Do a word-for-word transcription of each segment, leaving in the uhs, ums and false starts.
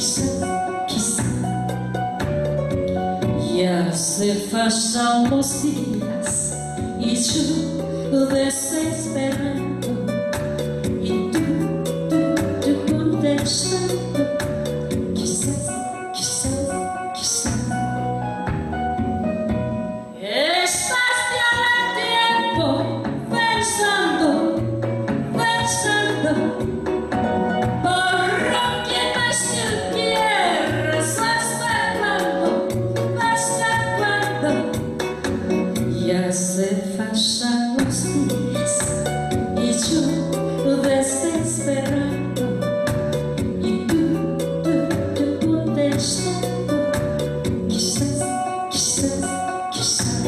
quizás, quizás. Ya se pasan los días y yo desesperando, y tú, tú, tú contestando, quizás, quizás, quizás. Estás ya el tiempo pensando, pensando, por lo que más tú quieres, hasta cuándo, hasta cuándo. Ya se pasan los días y yo desesperando, y tú, tú, tú contestando, quizás, quizás, quizás.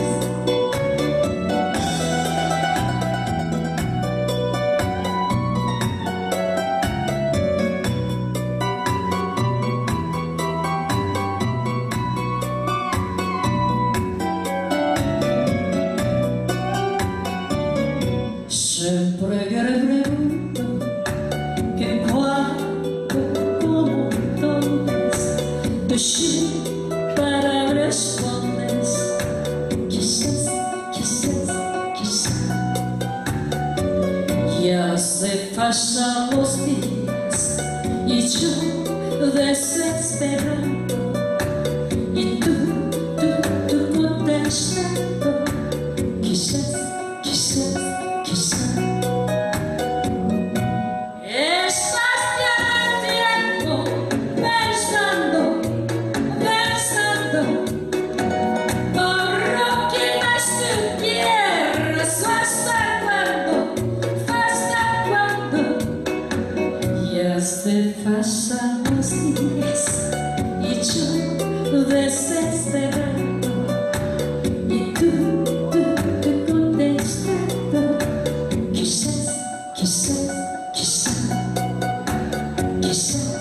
Siempre que le pregunto que cuándo, cómo, dónde, de sí para respondes, quizás, quizás, quizás. Ya se pasan los días y yo desesperando, y tú, tú, tú contestando, quizás, quizás, quizás. Estás ya el tiempo pensando, pensando, por lo que más tú quieres, hasta cuándo, hasta cuándo. Ya se pasan los días y yo desesperando, y tú, tú, tú contestando, quizás, quizás, quizás, quizás.